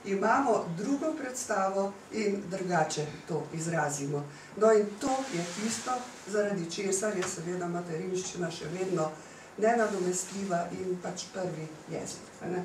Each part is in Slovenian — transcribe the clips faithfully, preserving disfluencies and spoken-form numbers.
imamo drugo predstavo in drugače to izrazimo. No in to je tisto, zaradi česar je seveda materinščina še vedno nenadomestljiva in pač prvi jezik. Ne?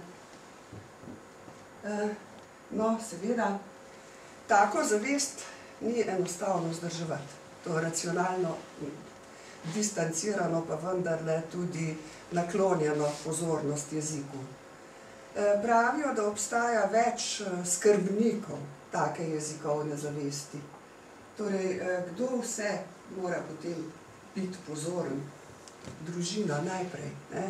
No, seveda, tako zavest ni enostavno vzdrževati. To racionalno, distancirano, pa vendarle tudi naklonjeno pozornost jeziku. Pravijo, da obstaja več skrbnikov take jezikovne zavesti. Torej, kdo vse mora potem biti pozoren? Družina najprej. Ne?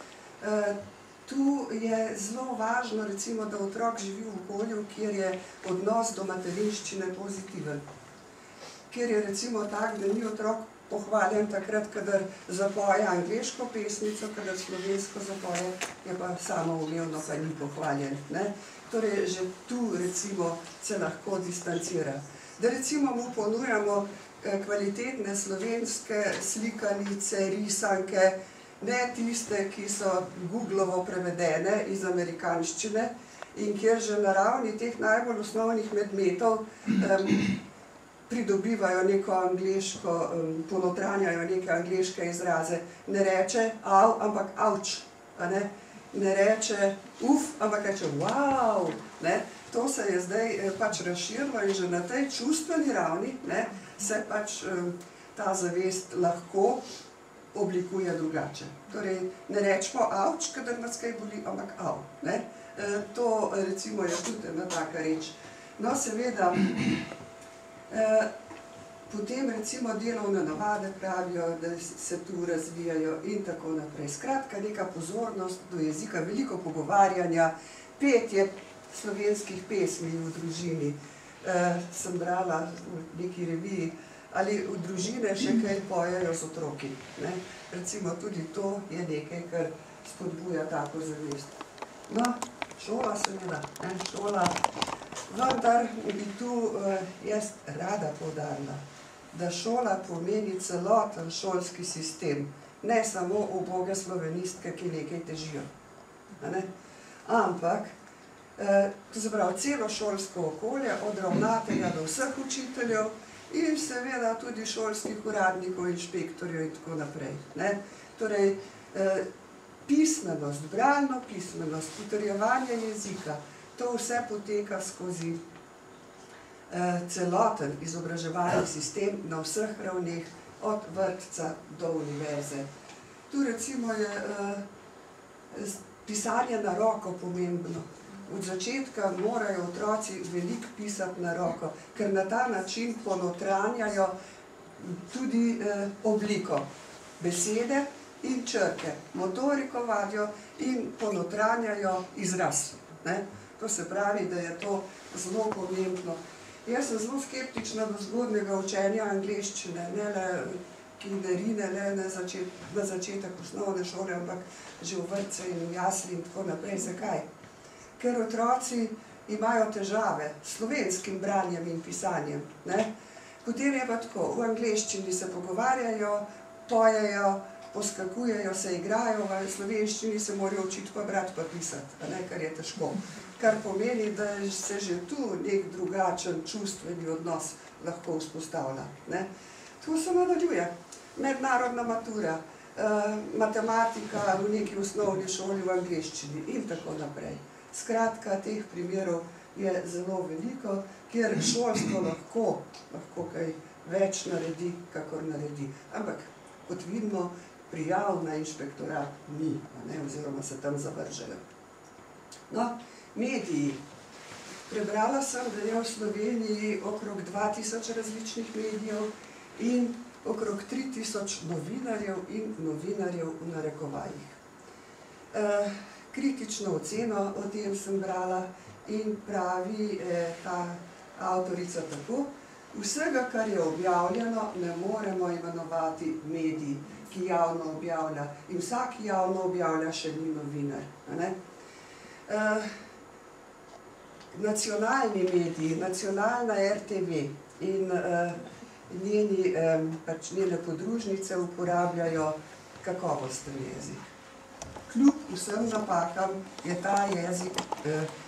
Tu je zelo važno, recimo, da otrok živi v okolju, kjer je odnos do materinščine pozitiven. Kjer je recimo tak, da ni otrok pohvaljen takrat, kadar zapoje angleško pesnico, kadar slovensko zapoje, je pa samoumevno, pa ni pohvaljen. Ne? Torej, že tu recimo se lahko distancira. Da recimo mu ponujamo kvalitetne slovenske slikanice, risanke, ne tiste, ki so Googlovo prevedene iz amerikanščine in kjer že na ravni teh najbolj osnovnih medmetov pridobivajo neko angleško, ponotranjajo neke angleške izraze. Ne reče av, ampak avč. Ne reče uf, ampak reče wow. To se je zdaj pač razširilo in že na tej čustveni ravni se pač ta zavest lahko oblikuje drugače. Torej, ne rečemo avč, kadar nas kaj boli, ampak av. To recimo je tudi ena taka reč. No, seveda, potem recimo delovne navade pravijo, da se tu razvijajo in tako naprej. Skratka, neka pozornost do jezika, veliko pogovarjanja, petje slovenskih pesmi v družini. Sem brala v neki reviji, ali v družine še kaj pojejo z otroki. Recimo tudi to je nekaj, kar spodbuja tako zavest. No, šola seveda, šola. Vendar bi tu jaz rada poudarila, da šola pomeni celoten šolski sistem, ne samo uboge slovenistke, ki nekaj težijo. Ampak, to se pravi, celo šolsko okolje, od ravnatelja do vseh učiteljev in seveda tudi šolskih uradnikov, inšpektorjev in tako naprej. Torej, pismenost, bralno pismenost, potrjevanje jezika, to vse poteka skozi celoten izobraževalni sistem na vseh ravneh, od vrtca do univerze. Tu recimo je pisanje na roko pomembno. Od začetka morajo otroci veliko pisati na roko, ker na ta način ponotranjajo tudi obliko besede in črke. Motoriko vadijo in ponotranjajo izraz. To se pravi, da je to zelo pomembno. Jaz sem zelo skeptična do zgodnjega učenja angleščine, ne le kinderine, ne na začetek osnovne šole, ampak že v vrtce in v jasli in tako naprej. Zakaj? Ker otroci imajo težave s slovenskim branjem in pisanjem. Potem je pa tako, v angleščini se pogovarjajo, pojejo, poskakujejo, se igrajo, v slovenščini se morajo učiti pa brati pa pisati, kar je težko. Kar pomeni, da se že tu nek drugačen čustveni odnos lahko vzpostavlja. To se nadaljuje. Mednarodna matura, matematika v neki osnovni šoli v angleščini in tako naprej. Skratka, teh primerov je zelo veliko, kjer šolstvo lahko, lahko kaj več naredi, kakor naredi. Ampak, kot vidimo, prijav na inšpektorat ni, oziroma se tam zavržejo. No, mediji. Prebrala sem, da je v Sloveniji okrog dva tisoč različnih medijev in okrog tri tisoč novinarjev in novinarjev v narekovajih. Kritično oceno o tem sem brala in pravi ta avtorica tako: vsega, kar je objavljeno, ne moremo imenovati medij, ki javno objavlja. In vsak javno objavlja, še ni novinar. Nacionalni mediji, nacionalna er te ve in njene podružnice uporabljajo kakovosten jezik. Kljub vsem napakam je ta jezik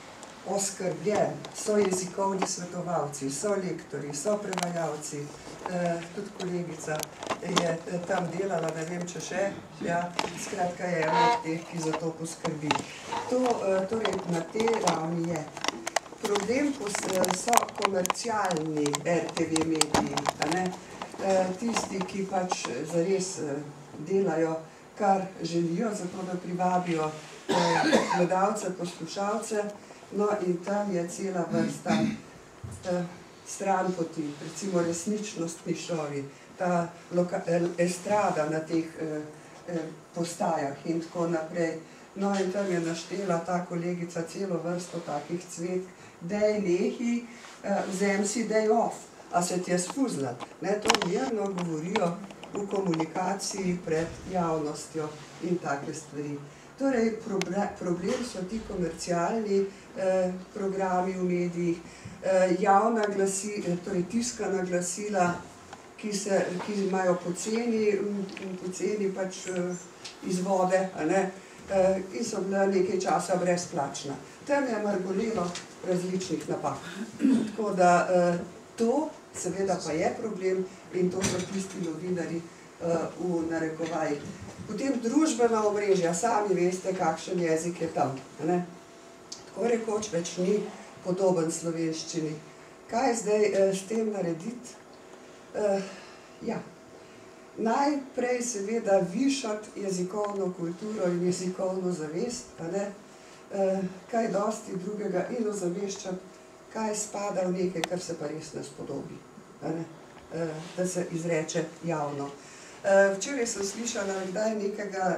oskrbljen, so jezikovni svetovalci, so lektori, so prevajalci, eh, tudi kolegica je tam delala, ne vem, če še, ja, skratka je ena od teh, ki za to poskrbi. To, eh, torej, na tej ravni je. Problem so komercialni R T V mediji, a ne? Eh, tisti, ki pač zares eh, delajo, kar želijo, zato da privabijo eh, gledalce, poslušalce, no in tam je cela vrsta eh, stranpoti, recimo resničnostni šovi, ta estrada na teh eh, eh, postajah in tako naprej. No in tam je naštela ta kolegica celo vrsto takih cvetk, dej nehi, eh, vzem si dej off, a se ti je spuzla. Ne, to mirno govorijo v komunikaciji pred javnostjo in take stvari. Torej, problem so ti komercialni eh, programi v medijih, eh, javna glasi, eh, torej tiskana glasila, ki, se, ki imajo poceni, poceni pač eh, izvode, a ne, eh, in so bila nekaj časa brezplačna. Tam je margolelo različnih napak. Tako da eh, to seveda pa je problem in to so tisti novinari eh, v narekovajih. Potem družbena omrežja, sami veste, kakšen jezik je tam. Ne? Tako rekoč več ni podoben slovenščini. Kaj zdaj eh, s tem narediti? Eh, ja. Najprej seveda višati jezikovno kulturo in jezikovno zavest, a ne? Eh, kaj dosti drugega in ozaveščati, kaj spada v nekaj, kar se pa res ne spodobi, a ne? Eh, da se izreče javno. Včeraj sem slišala kdaj nekega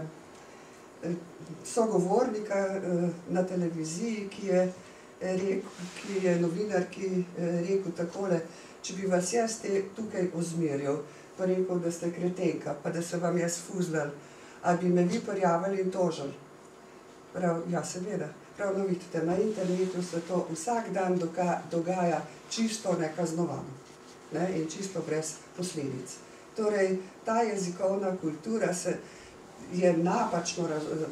eh, sogovornika eh, na televiziji, ki je, rekel, ki je novinar, ki je rekel takole, če bi vas jaz te tukaj ozmerjal, pa rekel, da ste kretenka, pa da se vam je sfuzlal, a bi me vi prijavili in tožili. Prav, ja, seveda. Prav, no vidite, na internetu se to vsak dan doga, dogaja čisto nekaznovano, ne, in čisto brez posledic. Torej, ta jezikovna kultura se je napačno,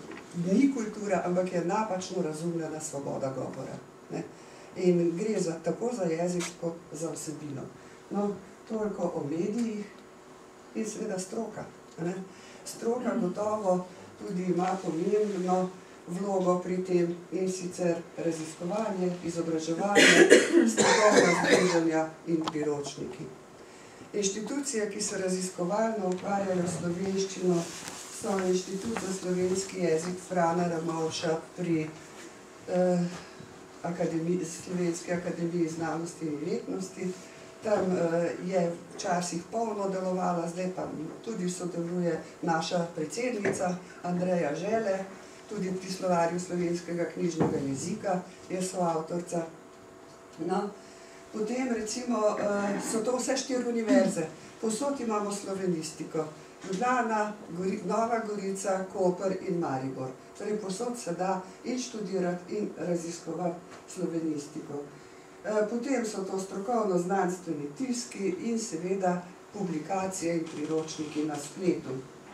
ni kultura, ampak je napačno razumljena svoboda govora. Ne? In gre za, tako za jezik, kot za vsebino. No, toliko o medijih in seveda stroka. Ne? Stroka gotovo tudi ima pomembno vlogo pri tem in sicer raziskovanje, izobraževanje, strokovna združenja in priročniki. Inštitucije, ki se raziskovalno ukvarjajo s slovenščino, so Inštitut za slovenski jezik Frana Ramovša pri eh, akademiji, Slovenski akademiji znanosti in umetnosti. Tam eh, je včasih polno delovala, zdaj pa tudi sodeluje naša predsednica Andreja Žele, tudi pri Slovarju slovenskega knjižnega jezika je soavtorca. No, potem recimo so to vse štiri univerze, povsod imamo slovenistiko, Ljubljana, Nova Gorica, Koper in Maribor. Torej povsod se da in študirati in raziskovati slovenistiko. Potem so to strokovno-znanstveni tiski in seveda publikacije in priročniki na spletu.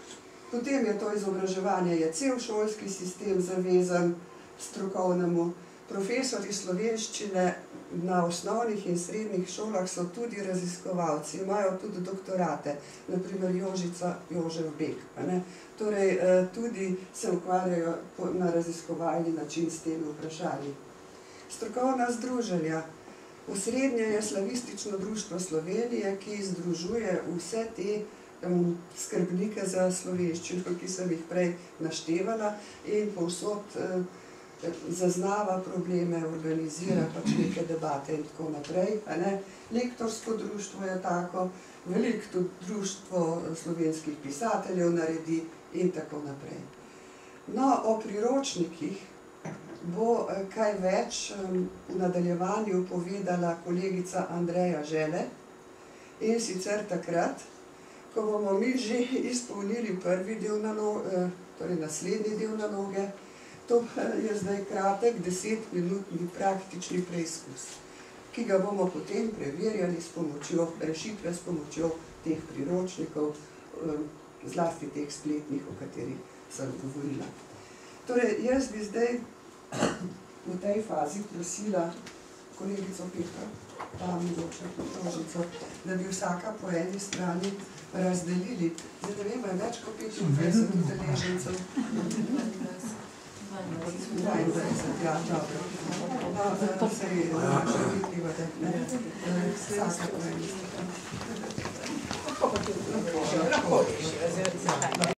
Potem je to izobraževanje, je cel šolski sistem zavezan strokovnemu. Profesori slovenščine na osnovnih in srednjih šolah so tudi raziskovalci, imajo tudi doktorate, na primer Jožica Jožef Bek. Torej, tudi se ukvarjajo na raziskovalni način s temi vprašanji. Strokovna združenja. Osrednje je Slavistično društvo Slovenije, ki združuje vse te skrbnike za slovenščino, ki sem jih prej naštevala in povsod zaznava probleme, organizira pač neke debate in tako naprej. Lektorsko društvo je tako, veliko društvo slovenskih pisateljev naredi in tako naprej. No, o priročnikih bo kaj več v nadaljevanju povedala kolegica Andreja Žele in sicer takrat, ko bomo mi že izpolnili prvi del naloge, torej naslednji del naloge. To je zdaj kratek, desetminutni praktični preizkus, ki ga bomo potem preverjali s pomočjo rešitve, s pomočjo teh priročnikov, zlasti teh spletnih, o katerih sem govorila. Torej, jaz bi zdaj v tej fazi prosila kolegico Petro, pa mogoče Tožico, da bi vsaka po eni strani razdelili. Zdaj ne vem, je več kot petindvajset udeležencev. dvaindvajset, ja, dobro. No, se je naša vidljiva, da vsaka po eni strani.